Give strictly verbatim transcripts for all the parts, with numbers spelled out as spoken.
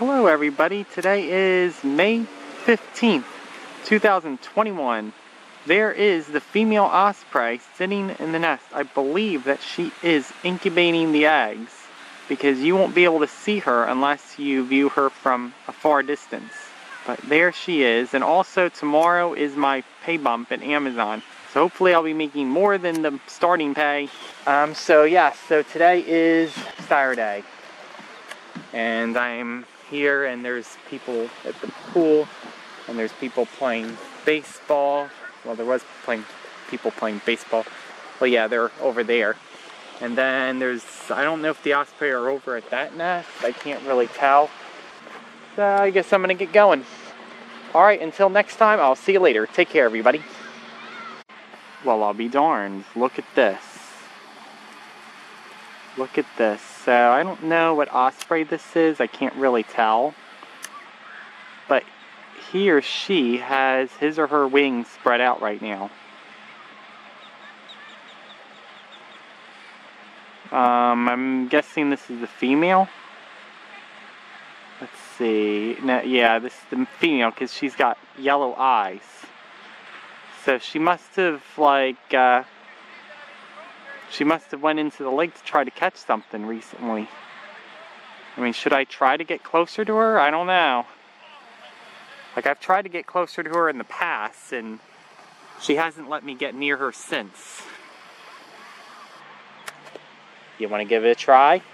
Hello everybody, today is May fifteenth, two thousand twenty-one. There is the female osprey sitting in the nest. I believe that she is incubating the eggs because you won't be able to see her unless you view her from a far distance. But there she is, and also tomorrow is my pay bump at Amazon. So hopefully I'll be making more than the starting pay. Um, so yeah, so today is Saturday. And I'm here and there's people at the pool and there's people playing baseball. Well, there was playing people playing baseball. Well, yeah, they're over there. And then there's, I don't know if the Osprey are over at that nest. I can't really tell. So I guess I'm gonna get going. All right, until next time, I'll see you later. Take care, everybody. Well, I'll be darned. Look at this. Look at this. So I don't know what osprey this is. I can't really tell. But he or she has his or her wings spread out right now. Um, I'm guessing this is the female. Let's see. No, yeah, this is the female because she's got yellow eyes. So she must have like... Uh, She must have went into the lake to try to catch something recently. I mean, should I try to get closer to her? I don't know. Like, I've tried to get closer to her in the past, and she hasn't let me get near her since. You want to give it a try?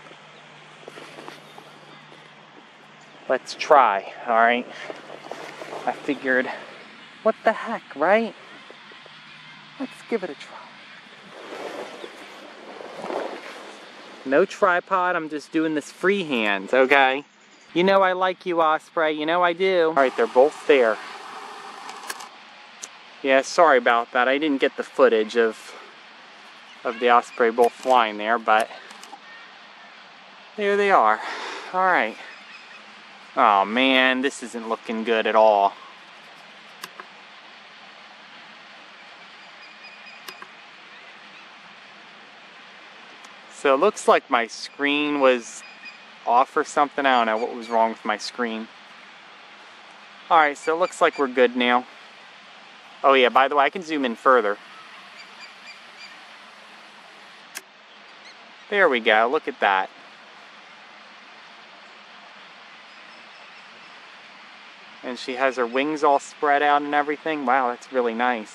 Let's try, alright? I figured, what the heck, right? Let's give it a try. No tripod, I'm just doing this freehand, okay? You know I like you, Osprey, you know I do. Alright, they're both there. Yeah, sorry about that. I didn't get the footage of, of the Osprey both flying there, but there they are. Alright. Oh man, this isn't looking good at all. So it looks like my screen was off or something. I don't know what was wrong with my screen. Alright, so it looks like we're good now. Oh yeah, by the way, I can zoom in further. There we go, look at that. And she has her wings all spread out and everything. Wow, that's really nice.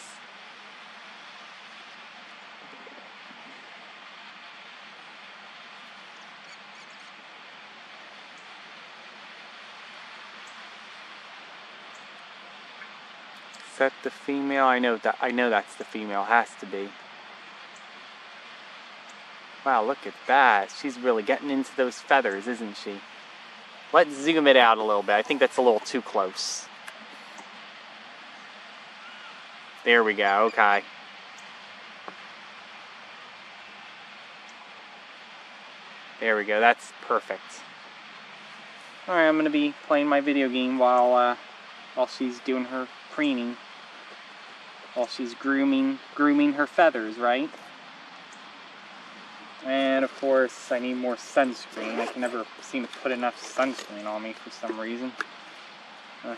Is that the female? I know that I know that's the female, has to be. Wow, look at that. She's really getting into those feathers, isn't she? Let's zoom it out a little bit. I think that's a little too close. There we go, okay. There we go, that's perfect. Alright, I'm gonna be playing my video game while uh while she's doing her preening. While she's grooming grooming her feathers, right? And of course, I need more sunscreen. I can never seem to put enough sunscreen on me for some reason. Uh.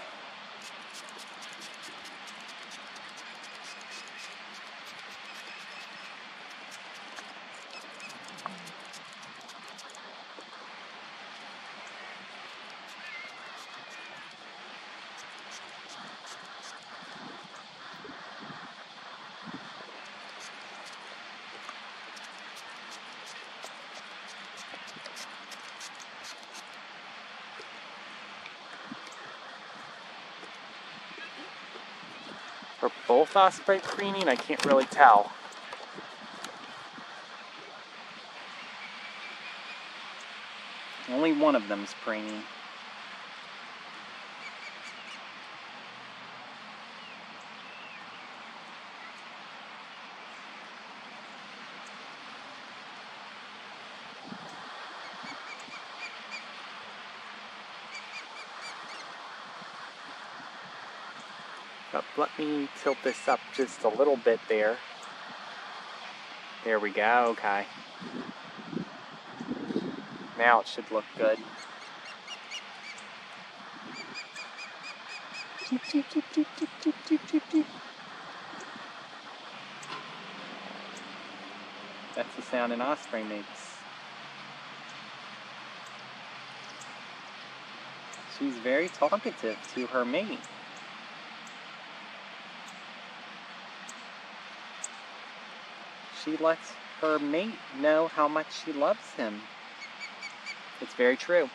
For both Osprey preening, I can't really tell. Only one of them's preening. But let me tilt this up just a little bit there. There we go, okay. Now it should look good. Cheep, cheep, cheep, cheep, cheep, cheep, cheep, cheep, cheep. That's the sound an osprey makes. She's very talkative to her mate. She lets her mate know how much she loves him. It's very true.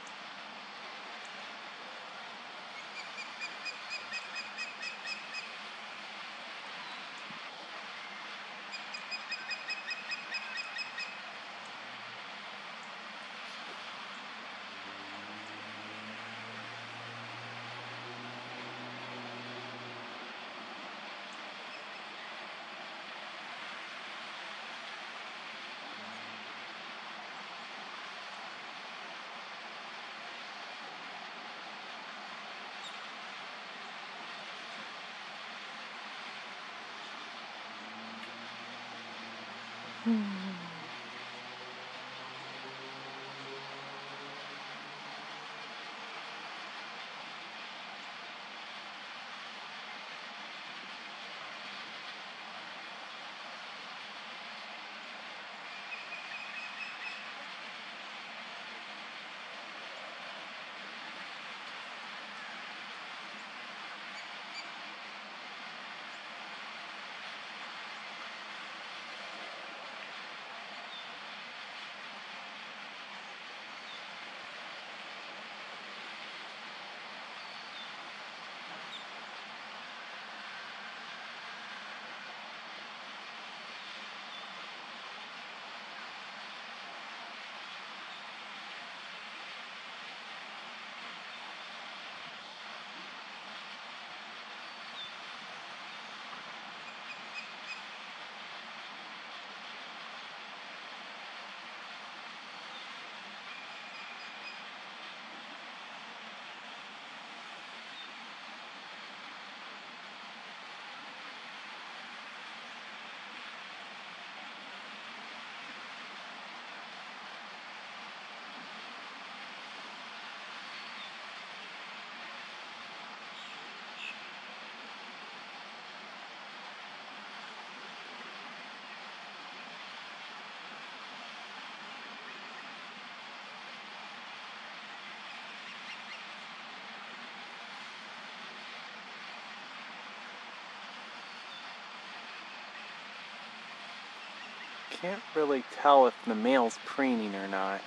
Can't really tell if the male's preening or not.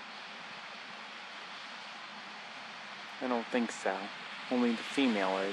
I don't think so. Only the female is.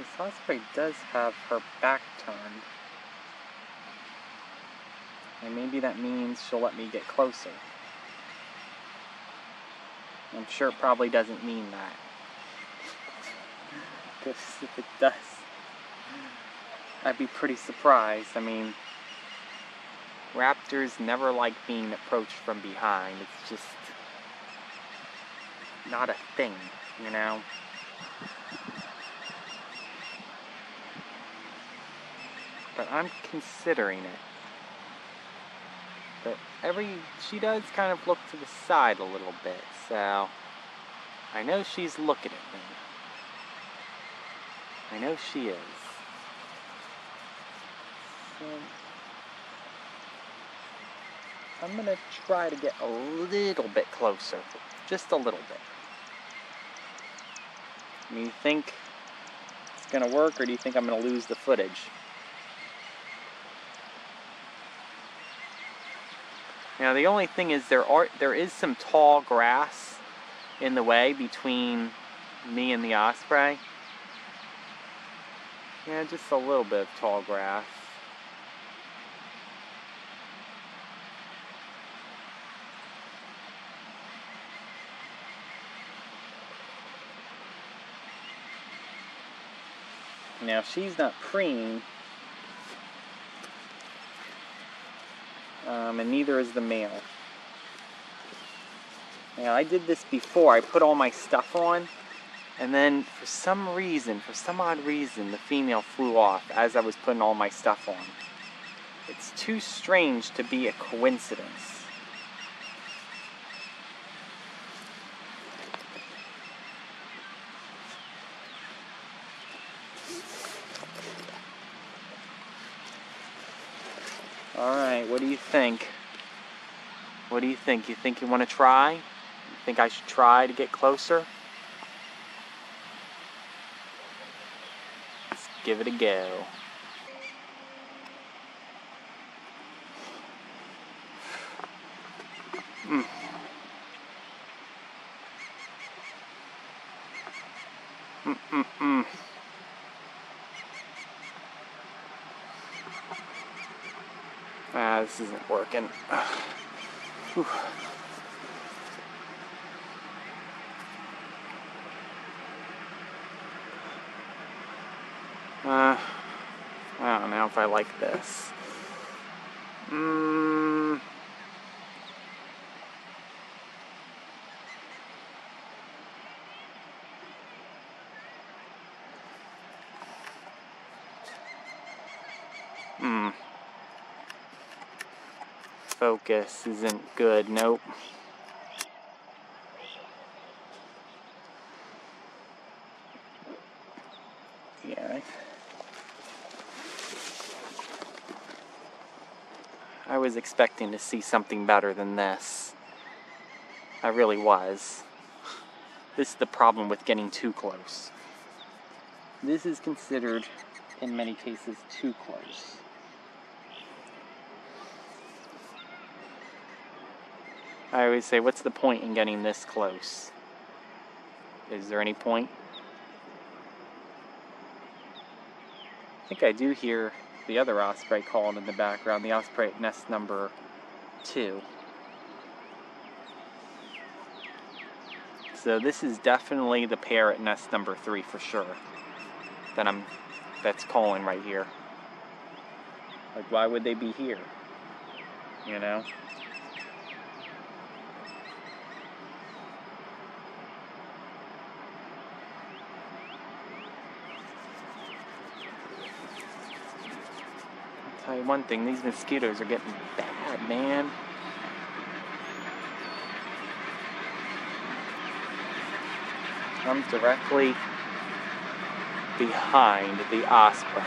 This Osprey does have her back turned. And maybe that means she'll let me get closer. I'm sure it probably doesn't mean that. Because if it does, I'd be pretty surprised. I mean, raptors never like being approached from behind. It's just not a thing, you know? But I'm considering it. But every, she does kind of look to the side a little bit, so I know she's looking at me. I know she is. So I'm gonna try to get a little bit closer, just a little bit. Do you think it's gonna work, or do you think I'm gonna lose the footage? Now the only thing is there are there is some tall grass in the way between me and the Osprey. Yeah, just a little bit of tall grass. Now she's not preened. Um, and neither is the male. Now I did this before. I put all my stuff on, and then for some reason, for some odd reason, the female flew off as I was putting all my stuff on. It's too strange to be a coincidence. Alright, what do you think? What do you think? You think you want to try? You think I should try to get closer? Let's give it a go. Mm. Mm-mm-mm. Ah, this isn't working. Whew. Uh, I don't know if I like this. Mm. Mm. Focus isn't good. Nope. Yeah. I was expecting to see something better than this. I really was. This is the problem with getting too close. This is considered, in many cases, too close. I always say, what's the point in getting this close? Is there any point? I think I do hear the other Osprey calling in the background, the Osprey at nest number two. So this is definitely the pair at nest number three for sure. That I'm, that's calling right here. Like, why would they be here? You know? I'll tell you one thing, these mosquitoes are getting bad, man. I'm directly behind the Osprey.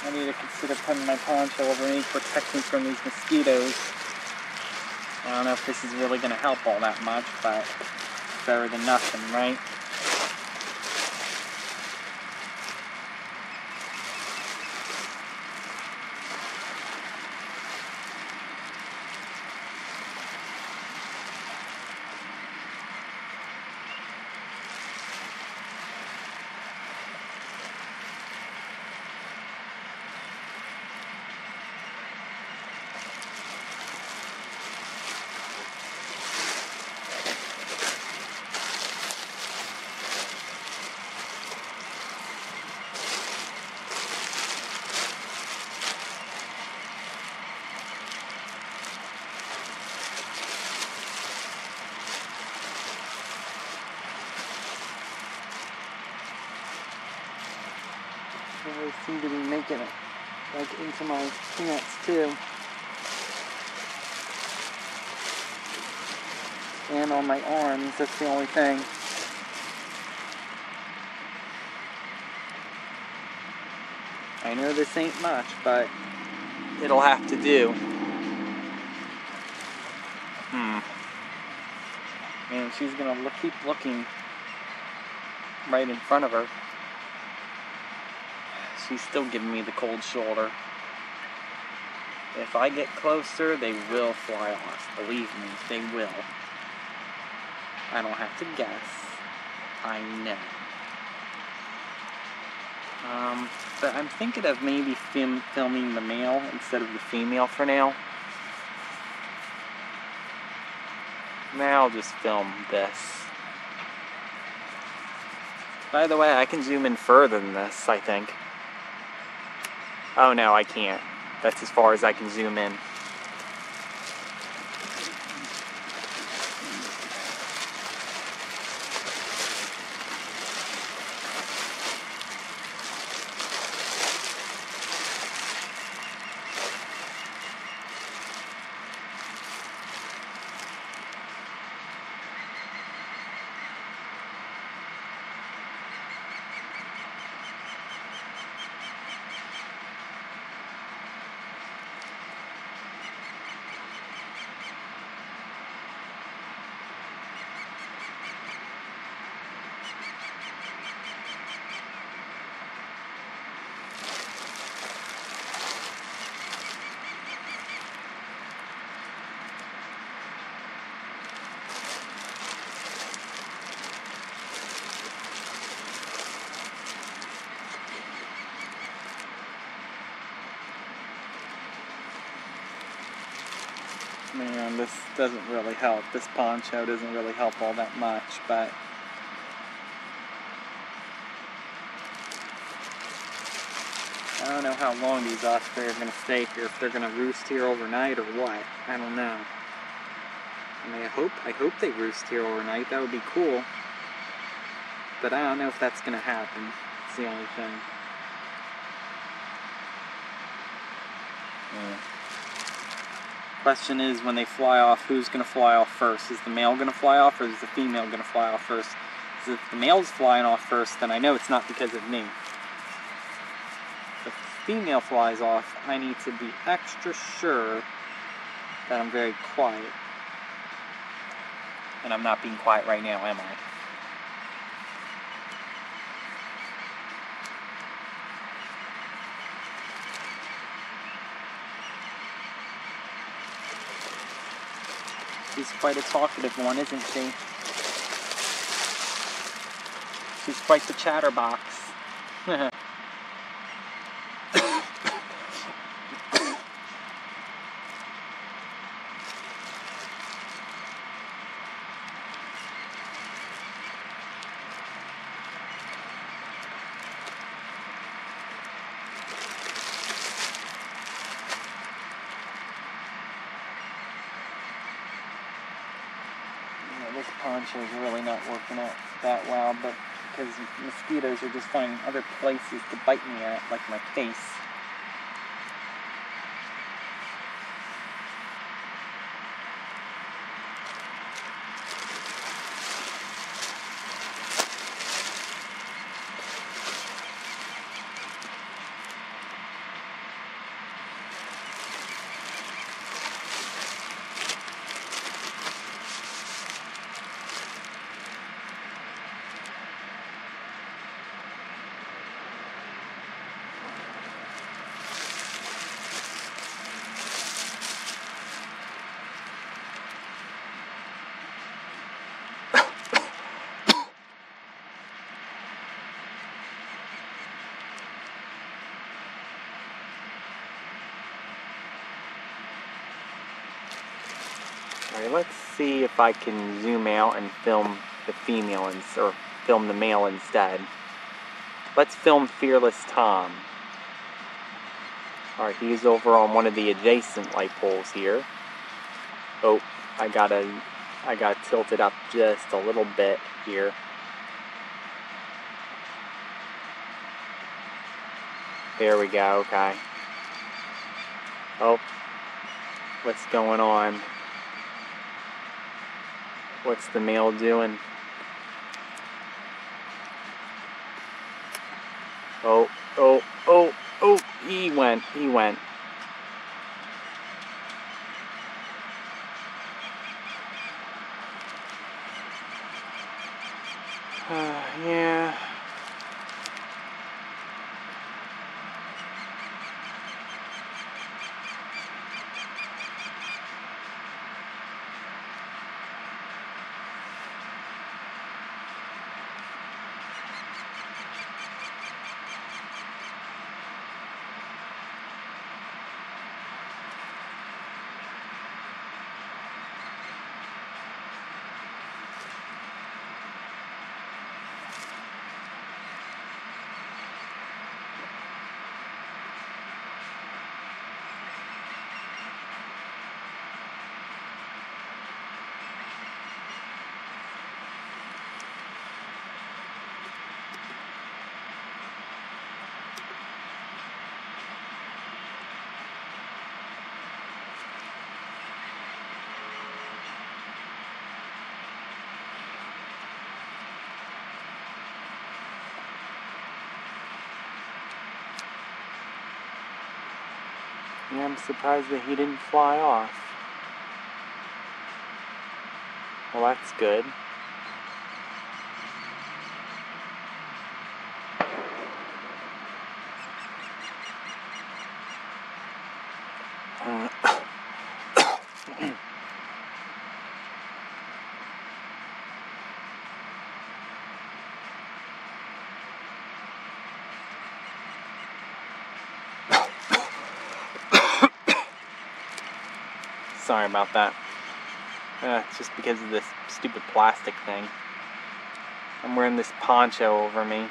I need to consider putting my poncho over me, protect me from these mosquitoes. I don't know if this is really going to help all that much, but better than nothing, right? They seem to be making it like into my pants too, and on my arms. That's the only thing. I know this ain't much, but it'll have to do. Hmm. And she's gonna look, keep looking right in front of her. She's still giving me the cold shoulder. If I get closer, they will fly off. Believe me, they will. I don't have to guess. I know. Um, but I'm thinking of maybe film, filming the male instead of the female for now. Now I'll just film this. By the way, I can zoom in further than this, I think. Oh no, I can't. That's as far as I can zoom in. Man, this doesn't really help. This poncho doesn't really help all that much, but I don't know how long these osprey are going to stay here, if they're going to roost here overnight or what. I don't know. I mean, I hope, I hope they roost here overnight. That would be cool. But I don't know if that's going to happen. It's the only thing. Yeah. Question is, when they fly off, who's going to fly off first? Is the male going to fly off, or is the female going to fly off first? Because if the male's flying off first, then I know it's not because of me. If the female flies off, I need to be extra sure that I'm very quiet. And I'm not being quiet right now, am I? She's quite a talkative one, isn't she? She's quite the chatterbox. This poncho is really not working out that well, but because mosquitoes are just finding other places to bite me at, like my face. Alright, let's see if I can zoom out and film the female, ins or film the male instead. Let's film Fearless Tom. Alright, he's over on one of the adjacent light poles here. Oh, I gotta, I got tilted up just a little bit here. There we go, okay. Oh, what's going on? What's the male doing? Oh, oh, oh, oh, he went, he went. Uh, yeah. Yeah, I'm surprised that he didn't fly off. Well, that's good. Uh, Sorry about that. Uh, it's just because of this stupid plastic thing. I'm wearing this poncho over me.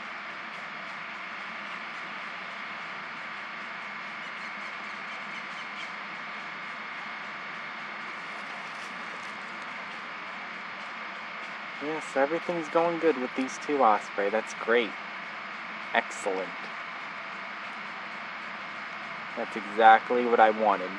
Yes, everything's going good with these two Osprey. That's great. Excellent. That's exactly what I wanted.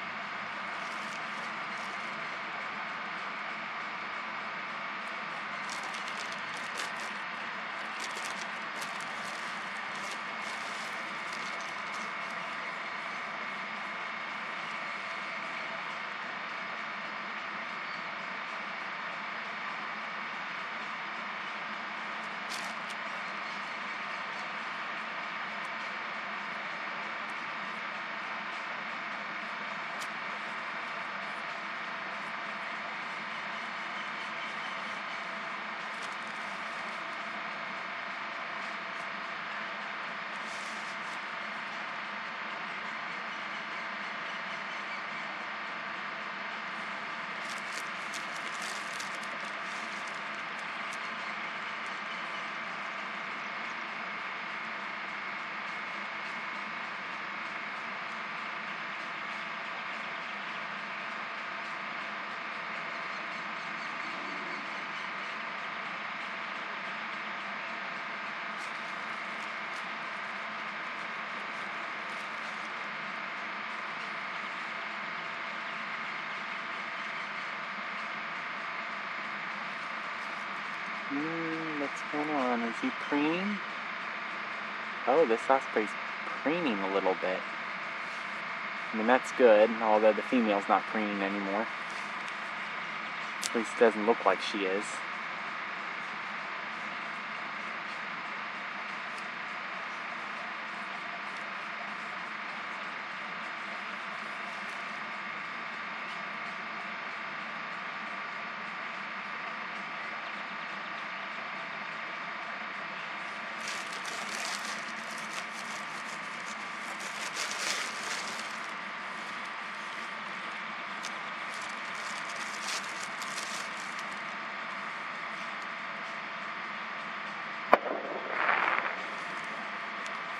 Hmm, what's going on? Is he preening? Oh, this Osprey's preening a little bit. I mean, that's good, although the female's not preening anymore. At least it doesn't look like she is.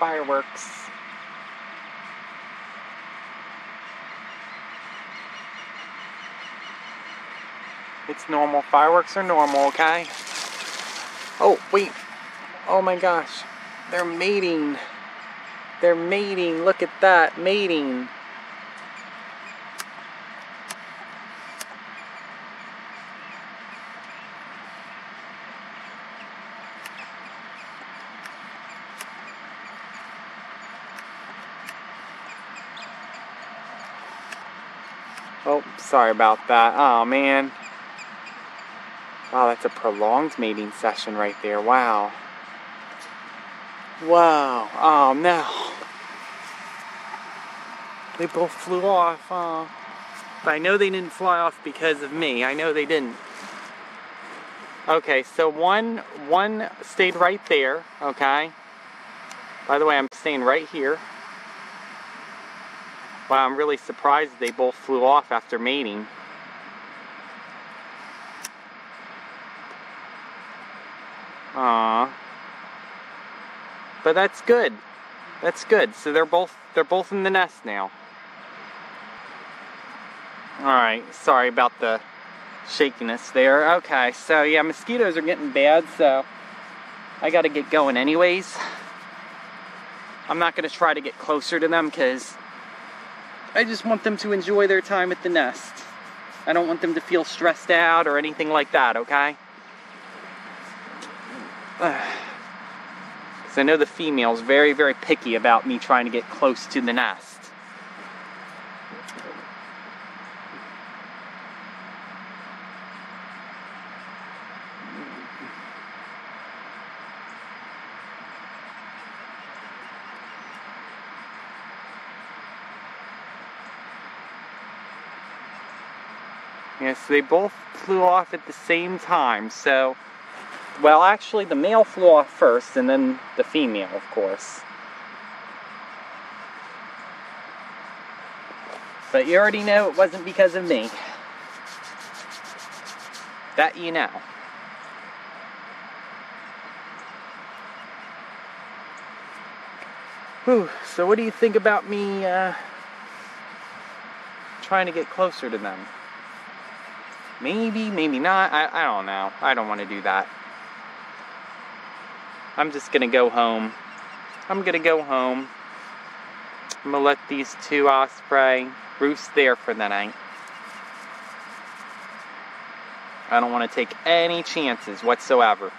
fireworks. It's normal. Fireworks are normal, okay? Oh, wait. Oh my gosh. They're mating. They're mating. Look at that. Mating. Oh, sorry about that. Oh, man. Wow, that's a prolonged mating session right there. Wow. Wow. Oh, no. They both flew off. Oh. But I know they didn't fly off because of me. I know they didn't. Okay, so one, one stayed right there, okay? By the way, I'm staying right here. Wow, I'm really surprised they both flew off after mating. Aww. But that's good. That's good. So they're both they're both in the nest now. Alright, sorry about the shakiness there. Okay, so yeah, mosquitoes are getting bad, so I gotta get going anyways. I'm not gonna try to get closer to them because I just want them to enjoy their time at the nest. I don't want them to feel stressed out or anything like that, okay? Because I know the female's very, very picky about me trying to get close to the nest. Yes, they both flew off at the same time, so, well, actually the male flew off first and then the female, of course. But you already know it wasn't because of me. That you know. Whew, so what do you think about me uh, trying to get closer to them? Maybe, maybe not. I, I don't know. I don't want to do that. I'm just going to go home. I'm going to go home. I'm going to let these two Osprey roost there for the night. I don't want to take any chances whatsoever.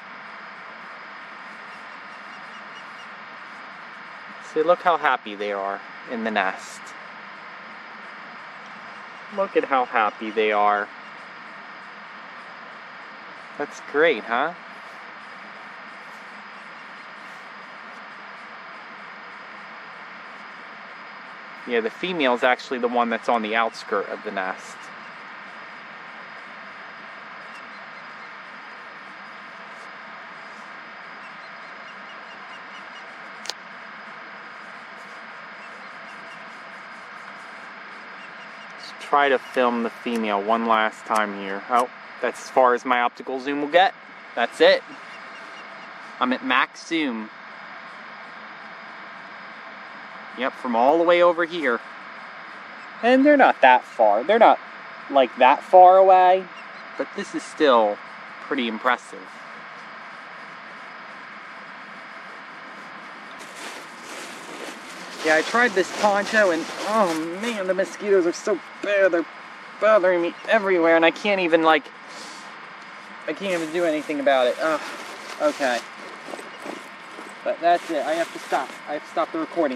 See, look how happy they are in the nest. Look at how happy they are. That's great, huh? Yeah, the female's actually the one that's on the outskirt of the nest. Let's try to film the female one last time here. Oh. That's as far as my optical zoom will get. That's it. I'm at max zoom. Yep, from all the way over here. And they're not that far. They're not like that far away, but this is still pretty impressive. Yeah, I tried this poncho and oh man, the mosquitoes are so bad. They're bothering me everywhere and I can't even like I can't even do anything about it. Oh, okay. But that's it. I have to stop. I have to stop the recording.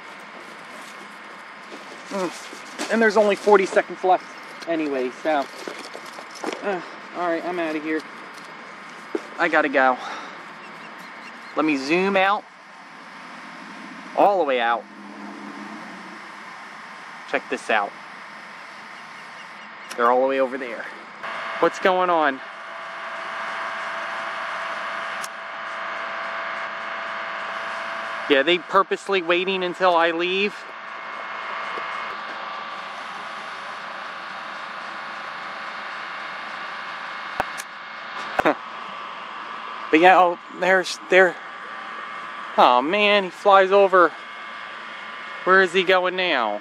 Mm. And there's only forty seconds left anyway, so. Uh, Alright, I'm out of here. I gotta go. Let me zoom out. All the way out. Check this out. They're all the way over there. What's going on? Yeah, they purposely waiting until I leave. But yeah, oh, there's, there, Oh man, he flies over. Where is he going now?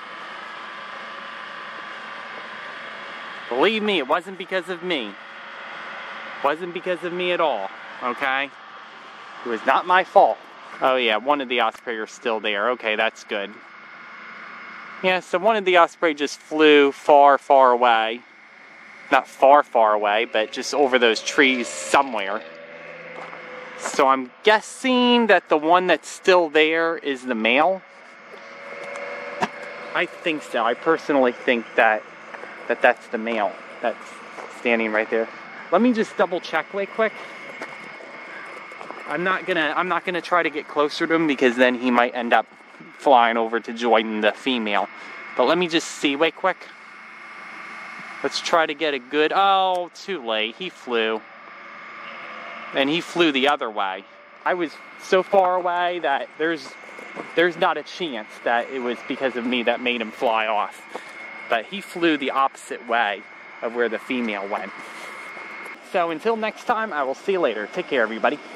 Believe me, it wasn't because of me. It wasn't because of me at all, okay? It was not my fault. Oh yeah, one of the Osprey are still there. Okay, that's good. Yeah, so one of the Osprey just flew far, far away. Not far, far away, but just over those trees somewhere. So I'm guessing that the one that's still there is the male. I think so. I personally think that that that's the male that's standing right there. Let me just double check right quick. I'm not gonna I'm not gonna try to get closer to him because then he might end up flying over to join the female. But let me just see right quick. Let's try to get a good, oh, too late. He flew. And he flew the other way. I was so far away that there's there's not a chance that it was because of me that made him fly off. But he flew the opposite way of where the female went. So until next time, I will see you later. Take care, everybody.